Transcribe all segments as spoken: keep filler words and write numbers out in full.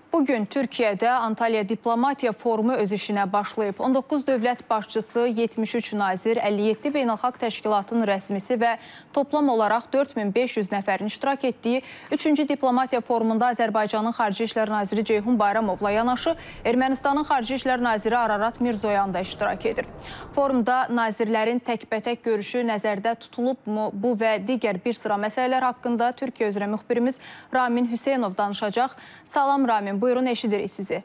Bugün Türkiyədə Antalya Diplomatiya Forumu öz işinə başlayıb. on doqquz dövlət başçısı, yetmiş üç nazir, əlli yeddi beynəlxalq təşkilatın rəsmisi və toplam olaraq dörd min beş yüz nəfərin iştirak etdiyi üçüncü Diplomatiya Forumunda Azərbaycanın Xarici İşlər Naziri Ceyhun Bayramovla yanaşı Ermənistanın Xarici İşlər Naziri Ararat Mirzoyan da iştirak edir. Forumda nazirlərin təkbətək görüşü nəzərdə tutulubmu? Bu və digər bir sıra məsələlər haqqında Türkiyə üzrə müxbirimiz Ramin Hüseynov danışacaq. Salam Ramin. Buyurun, eşidirik sizi.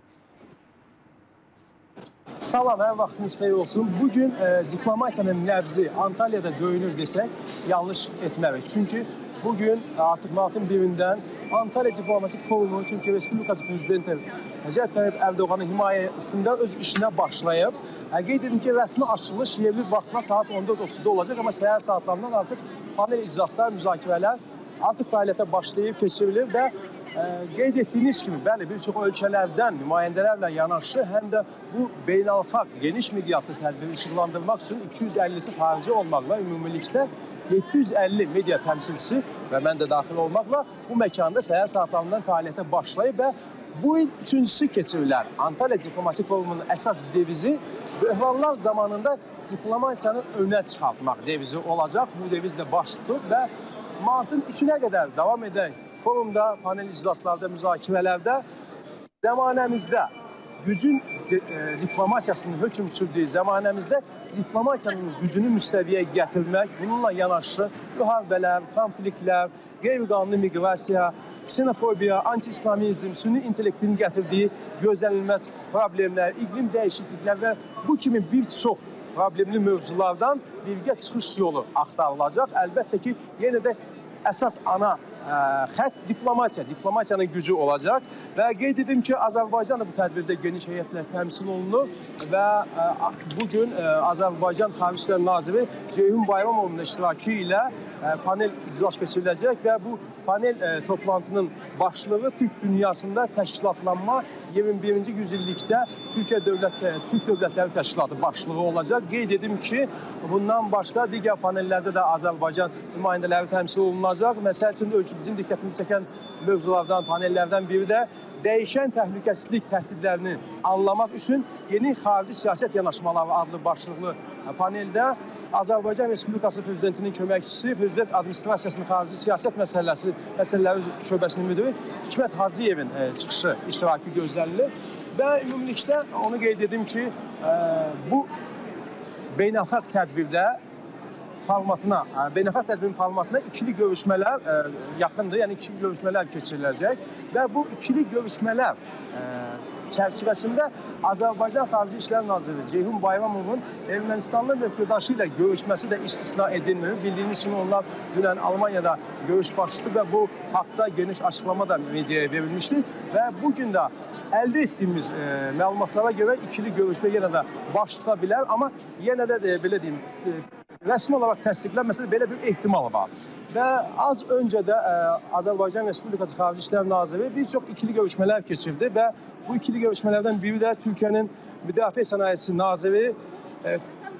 Salam, hər vaxtınız xeyir olsun. Bugün e, diplomatiyanın nəbzi Antalya'da döyünür desək, yanlış etmərik. Çünki bugün artıq martın birindən Antalya Diplomatik Forumu Türkiyə Respublikası Prezidenti Rəcəb Tayyip Ərdoğanın himayəsində öz işinə başlayıb. Qeyd edim ki, rəsmi açılış yerli vaxtına saat on dörd otuzda olacaq, amma səhər saatlarından artıq panel iclaslar, müzakirələr artıq fəaliyyətə başlayıb, keçirilir və qeyd etdiyiniz kimi, bəli, bir çox ölkələrdən nümayəndələrlə yanaşı, həm də bu beynəlxalq geniş miqyaslı tədbiri işıqlandırmaq üçün iki yüz əllisi xarici olmaqla ümumilikdə yeddi yüz əlli media təmsilçisi və mən də daxil olmaqla bu məkanda səhər saatlarından fəaliyyətə başlayıb və bu il üçüncüsü keçirirlər. Antalya Diplomatik Forumunun əsas devizi böhranlar zamanında diplomatiyanı önə çıxartmaq devizi olacaq. Bu deviz də baş tutub və martın üçünə qədər davam edək. Forumda, panel iclaslarda, müzakirələrdə zəmanəmizdə gücün e, diplomatiyasının hökm sürdüyü zəmanəmizdə diplomatiyanın gücünü müstəviyə gətirmək, bununla yanaşı müharibələr, konfliktlər, qeyri-qanuni miqrasiya, ksenofobiya, anti-islamizm, sünni intellektinin gətirdiyi gözlənilməz problemlər, iqlim dəyişikliklər və bu kimi bir çox problemli mövzulardan birgə çıxış yolu axtarılacaq. Əlbəttə ki, yenə də əsas ana ə, xətt diplomatiya, diplomatiyanın gücü olacaq və qeyd edim ki, Azərbaycan da bu tədbirdə geniş heyətlə təmsil olunur və ə, bugün ə, Azərbaycan Xarici İşlər Naziri Ceyhun Bayramovun iştirakı ilə ə, panel iclas keçiriləcək və bu panel ə, toplantının başlığı Türk dünyasında təşkilatlanma iyirmi birinci yüzillikdə Türkiyə Dövlət, Türk Dövlətləri Təşkilatı başlığı olacaq. Qeyd edim ki, bundan başqa digər panellərdə də Azərbaycan nümayəndələri təmsil olunacaq. Məsəl üçün bizim diqqətimizi çəkən mövzulardan, panellərdən biri də dəyişən təhlükəsizlik təhdidlərini anlamaq üçün yeni xarici siyasət yanaşmaları adlı başlıqlı paneldə Azərbaycan Respublikası Prezidentinin köməkçisi, Prezident Administrasiyasının xarici siyasət məsələsi, məsələləri şöbəsinin müdürü Hikmət Hacıyevin e, çıxışı iştirakı gözlənilir və ümumilikdə onu qeyd edim ki, e, bu beynəlxalq tədbirdə formatına, beynəlxalq tədbirin formatına ikili görüşmələr e, yaxındır, yəni ikili görüşmələr keçiriləcək və bu ikili görüşmələr e, çərçivəsində Azərbaycan Xarici İşlər Naziri Ceyhun Bayramovun Ermənistanlı mövqedaşı ilə görüşməsi də istisna edilmir. Bildiyiniz kimi onlar dünən Almaniyada görüş başladı və bu haqda geniş açıqlama da mediaya verilmişdi və bugün də əldə etdiyimiz e, məlumatlara görə ikili görüşmə yenə də baş tuta bilər, amma yenə də e, belə deyim, e, rəsmi olaraq təsdiqlənməsə də belə bir ehtimal var. Və az öncə də ə, Azərbaycan Respublikası Xarici İşlər Naziri bir çox ikili görüşmələr keçirdi və bu ikili görüşmələrdən biri də Türkiyənin Müdafiə Sənayesi Naziri ə,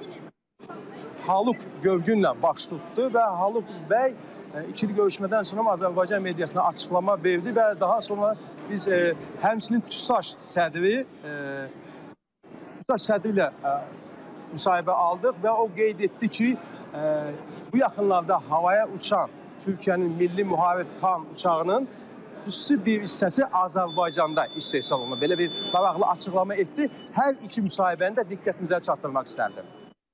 Haluk Görgünlə baş tutdu və Haluk bəy ə, ikili görüşmədən sonra Azərbaycan mediasına açıqlama verdi və daha sonra biz ə, həmçinin TÜSAŞ sədri ə, TÜSAŞ sədri ilə ə, müsahibə aldıq və o qeyd etdi ki, ə, bu yaxınlarda havaya uçan Türkiyənin milli müharib PAN uçağının xüsusi bir hissəsi Azərbaycanda istehsal olunur. Belə bir maraqlı açıqlama etdi. Hər iki müsahibəni də diqqətinizə çatdırmaq istərdim.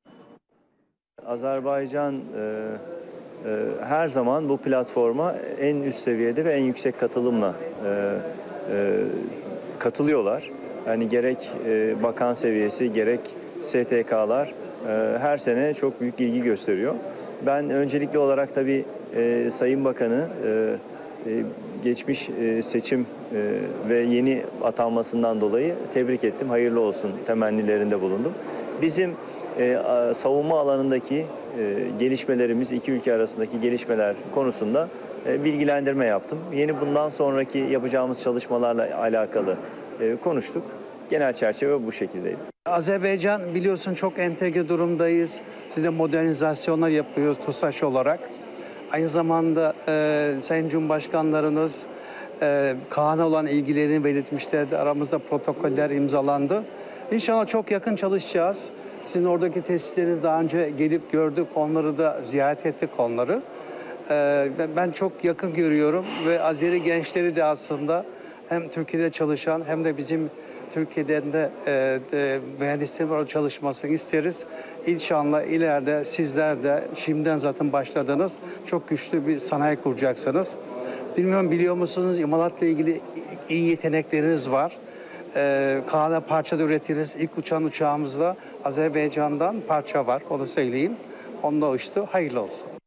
Azerbaycan e, e, her zaman bu platforma en üst seviyede ve en yüksek katılımla e, e, katılıyorlar. Yani gerek e, bakan seviyesi gerek S T K'lar e, her sene çok büyük ilgi gösteriyor. Ben öncelikli olarak tabii e, Sayın Bakan'ı e, e, geçmiş e, seçim e, ve yeni atanmasından dolayı tebrik ettim. Hayırlı olsun temennilerinde bulundum. Bizim e, savunma alanındaki e, gelişmelerimiz, iki ülke arasındaki gelişmeler konusunda e, bilgilendirme yaptım. Yeni bundan sonraki yapacağımız çalışmalarla alakalı e, konuştuk. Genel çerçeve bu şekildeydi. Azerbaycan biliyorsun çok entegre durumdayız. Siz de modernizasyonlar yapıyoruz TUSAŞ olarak. Aynı zamanda e, Sayın Cumhurbaşkanlarınız e, Kaan'a olan ilgilerini belirtmişlerdi. Aramızda protokoller imzalandı. İnşallah çok yakın çalışacağız. Sizin oradaki tesisleriniz daha önce gelip gördük. Onları da ziyaret ettik onları. E, ben çok yakın görüyorum ve Azeri gençleri de aslında hem Türkiye'de çalışan hem de bizim Türkiye'den de e, e, mühendislerin orada çalışmasını isteriz. İnşallah ileride sizler de şimdiden zaten başladınız. Çok güçlü bir sanayi kuracaksınız. Bilmiyorum biliyor musunuz imalatla ilgili iyi yetenekleriniz var. Ee, Kaan'a parça da üretiriz. İlk uçan uçağımızda Azerbaycan'dan parça var. Onu söyleyeyim. Onunla uçtu. Hayırlı olsun.